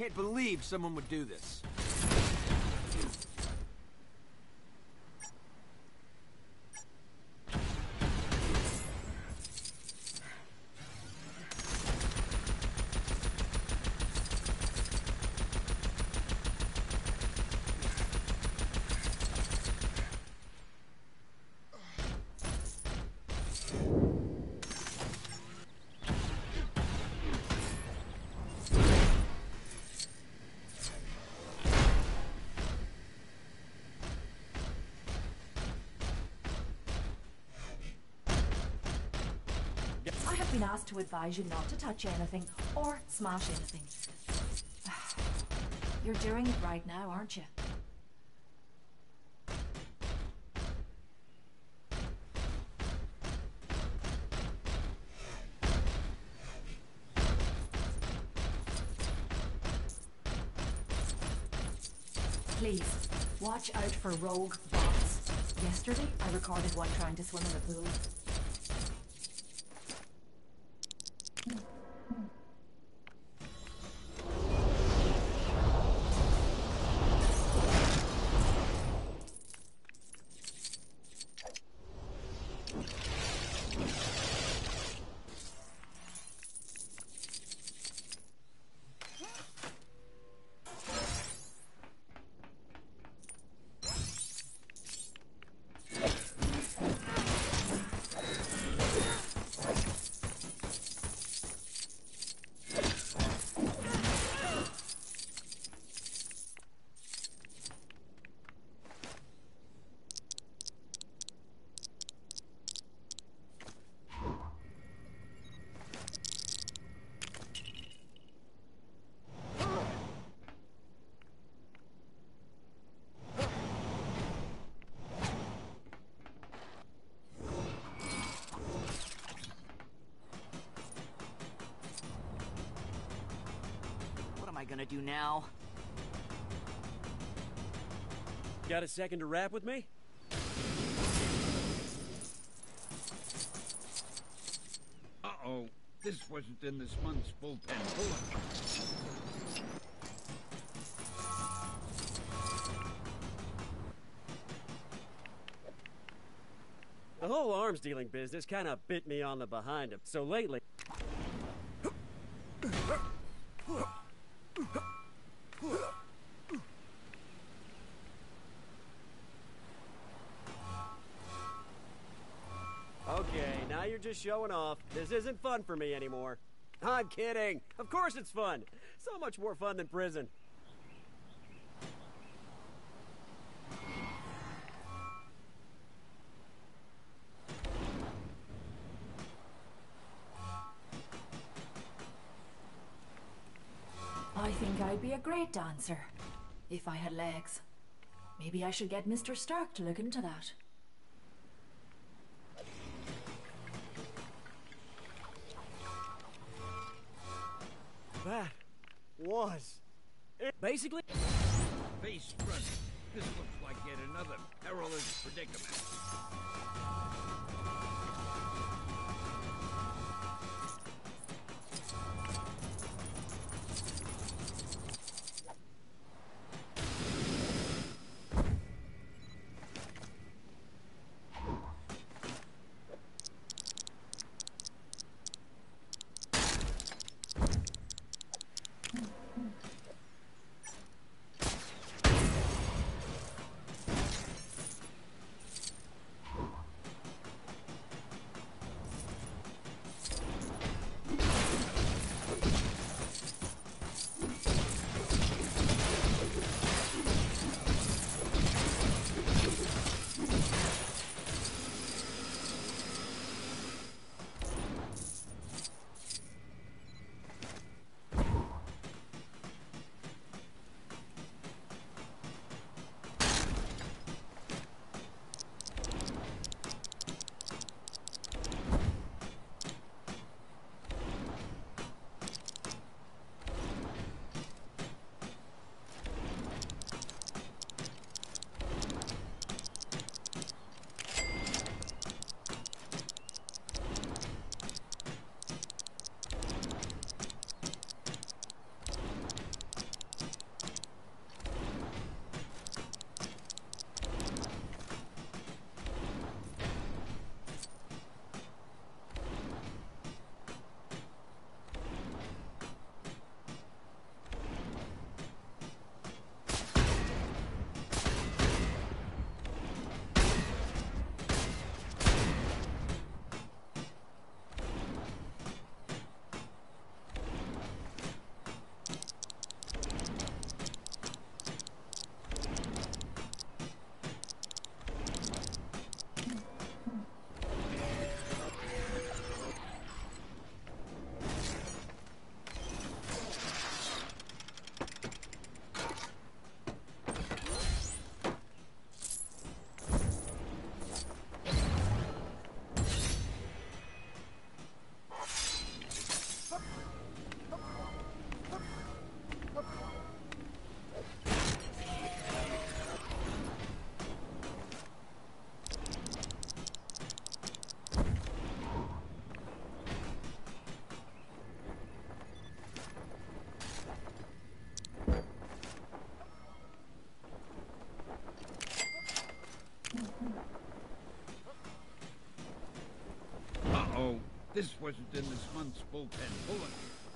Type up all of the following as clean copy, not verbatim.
can't believe someone would do this. I have been asked to advise you not to touch anything or smash anything. You're doing it right now, aren't you? Please, watch out for rogue bots. Yesterday, I recorded one trying to swim in the pool. What am I gonna do now? Got a second to rap with me? Uh-oh. This wasn't in this month's bullpen bulletin. The whole arms dealing business kind of bit me on the behind him. So lately... Okay, now you're just showing off. This isn't fun for me anymore. I'm kidding. Of course it's fun. So much more fun than prison. I think I'd be a great dancer, if I had legs. Maybe I should get Mr. Stark to look into that. That was it. Basically... Face running. This looks like yet another perilous predicament. wasn't in this month's bullpen bulletin.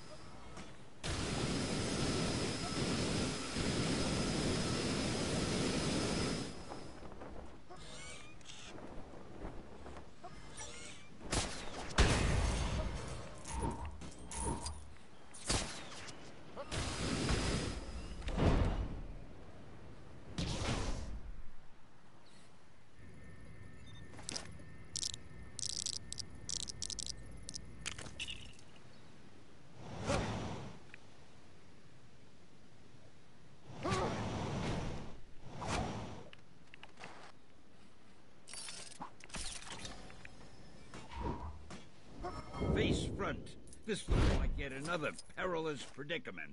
Face front. This looks like yet another perilous predicament.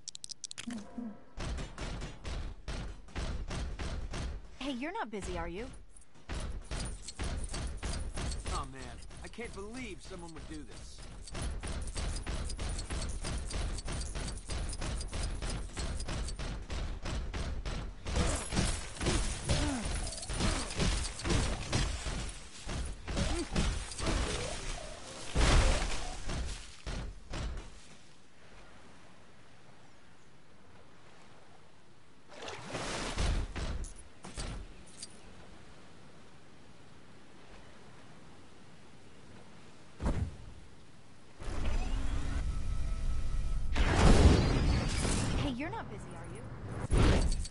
Hey, you're not busy, are you? Oh man, I can't believe someone would do this. Hey, you're not busy, are you?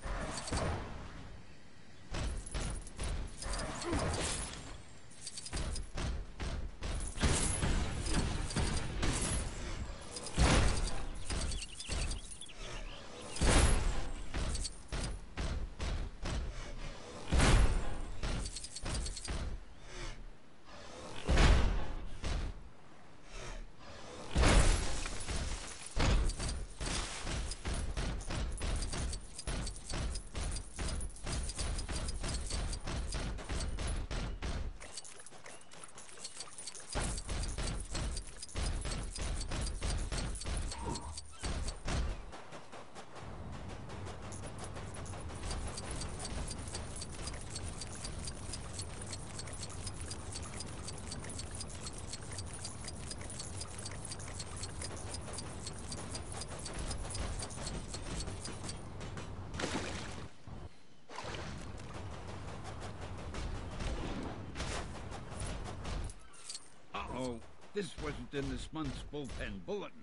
Uh-oh. This wasn't in this month's bullpen bulletin.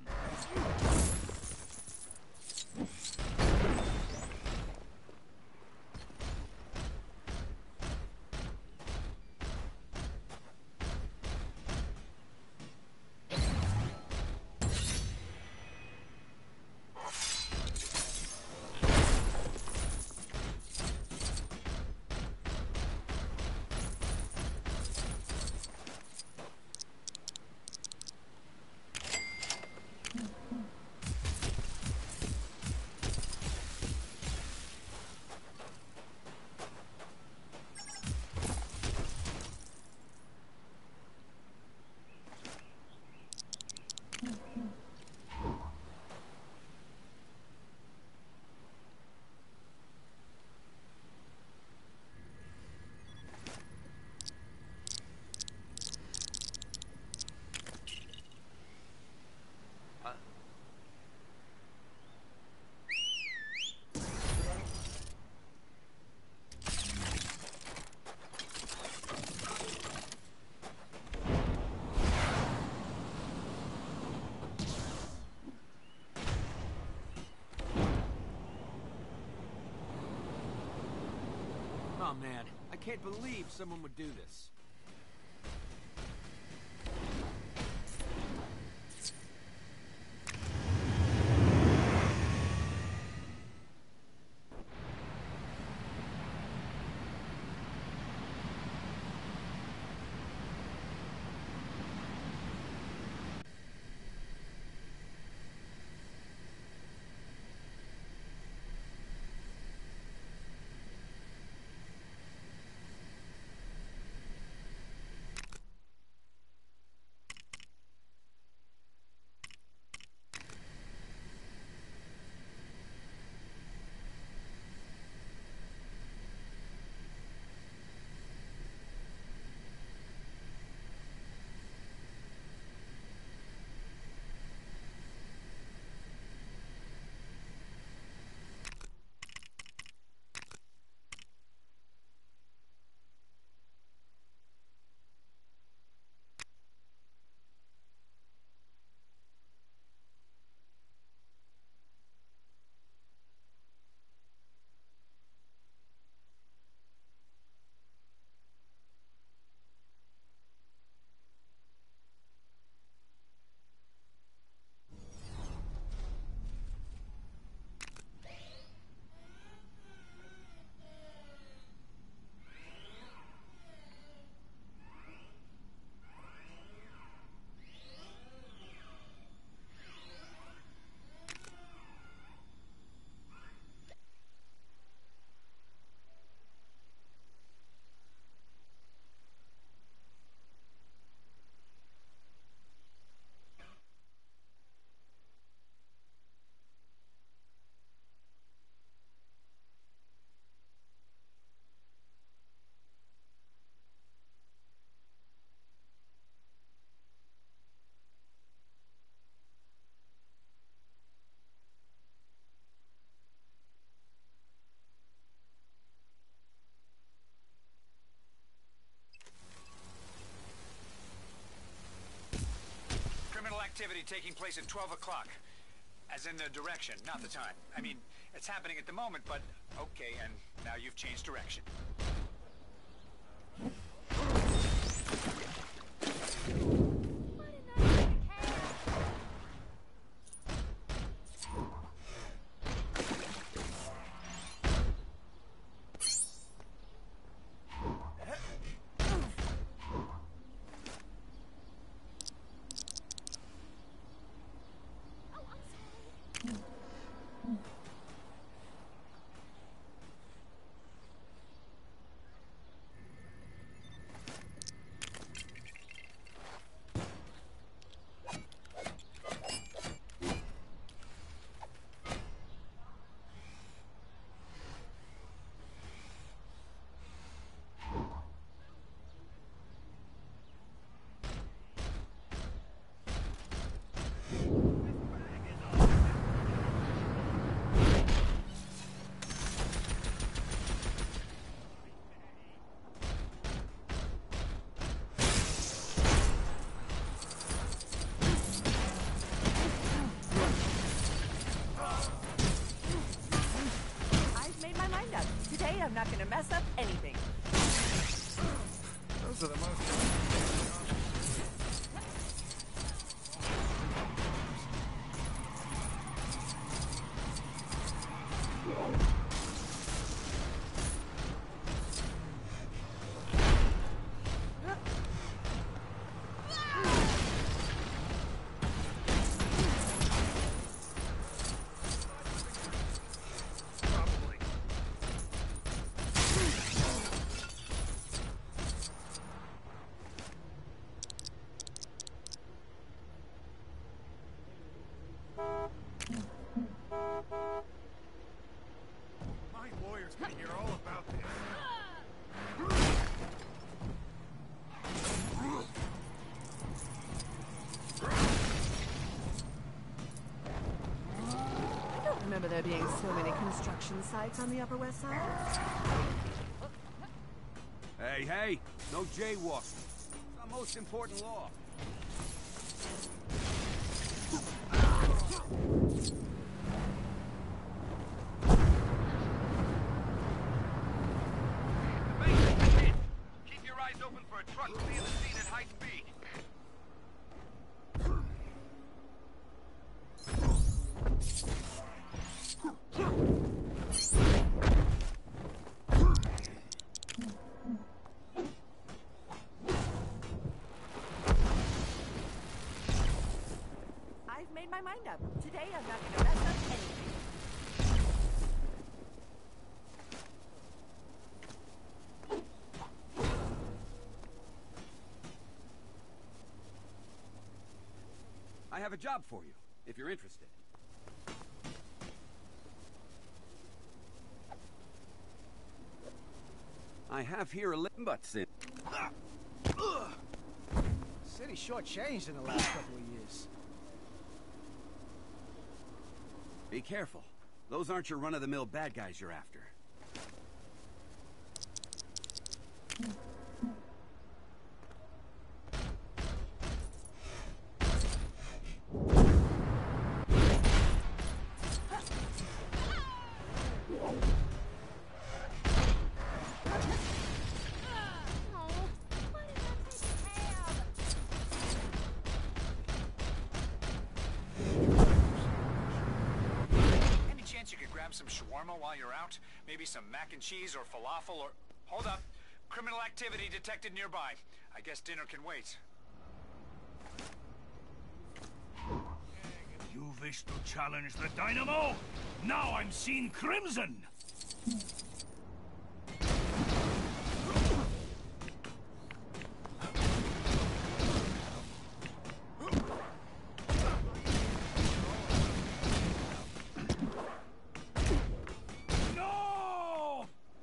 Oh man, I can't believe someone would do this. activity taking place at 12 o'clock. As in the direction, not the time. I mean, it's happening at the moment, but okay, and now you've changed direction. I'm not gonna mess up anything. Those are the most... My lawyer's gonna hear all about this. I don't remember there being so many construction sites on the Upper West Side. Hey, hey, no jaywalking. It's our most important law. Keep your eyes open for a truck fleeing the scene at high speed. I've made my mind up. Today I'm not gonna mess up anything. I have a job for you, if you're interested. I have here a butts in. City shortchanged in the last couple of years. Be careful. Those aren't your run-of-the-mill bad guys you're after. Any chance you could grab some shawarma while you're out? Maybe some mac and cheese or falafel or... Hold up. Criminal activity detected nearby. I guess dinner can wait. You wish to challenge the Dynamo? Now I'm seeing crimson! No!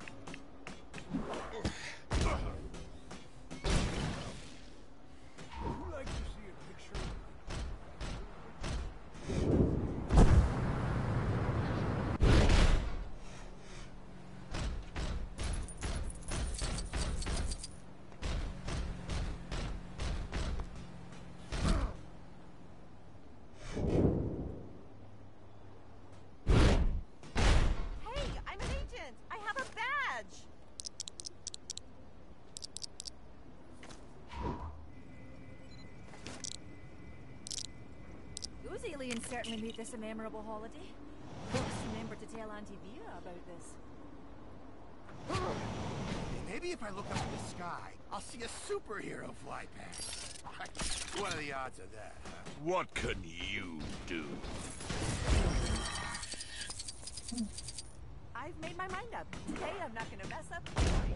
Who'd like to see a picture? certainly made this a memorable holiday. Just remember to tell Auntie Vera about this. Maybe if I look up at the sky, I'll see a superhero fly past. What are the odds of that, huh? What can you do? I've made my mind up. Today I'm not gonna mess up.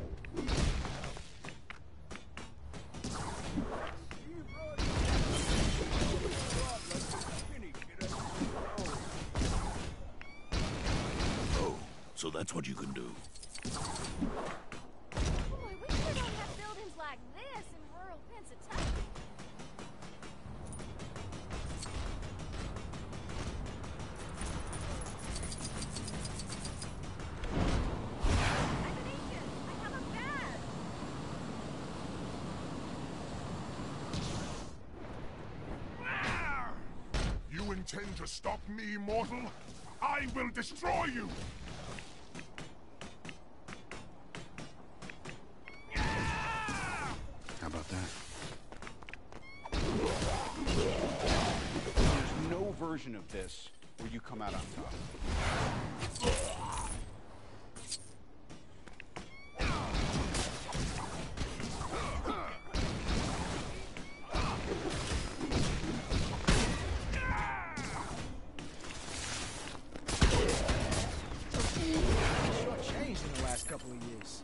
Oh, so that's what you can do. Oh, I wish we don't have buildings like this in rural Pennsylvania. I'm an agent. I have a badge. You intend to stop me, mortal? I will destroy you! How about that? There's no version of this where you come out on top. Changed in the last couple of years.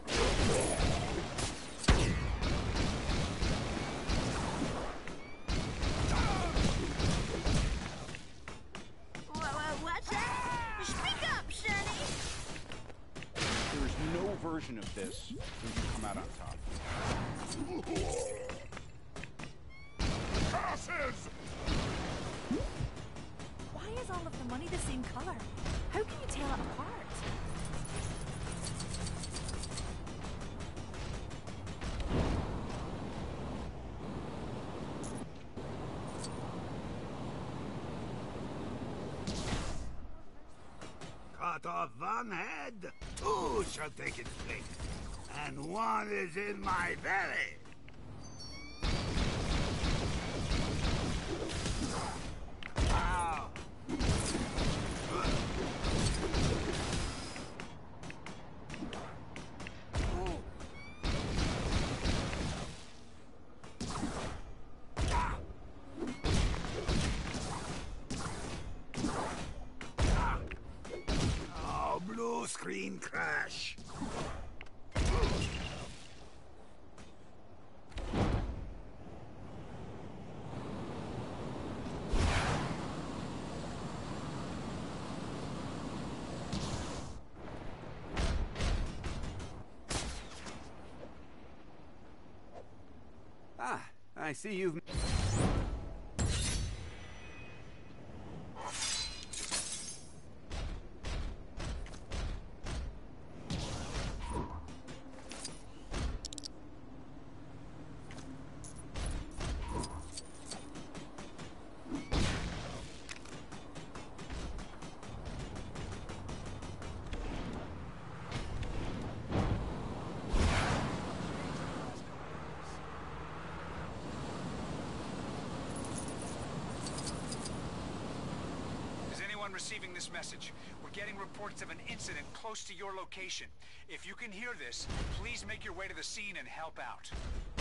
What's that? Speak up, Sonny. There's no version of this where you come out on top. Passes! Why is all of the money the same color? How can you tell it apart? Cut off one head, two shall take its place, and one is in my belly. Ow. Oh, blue screen crash. Ah, I see you've... Receiving this message. We're getting reports of an incident close to your location. If you can hear this, please make your way to the scene and help out.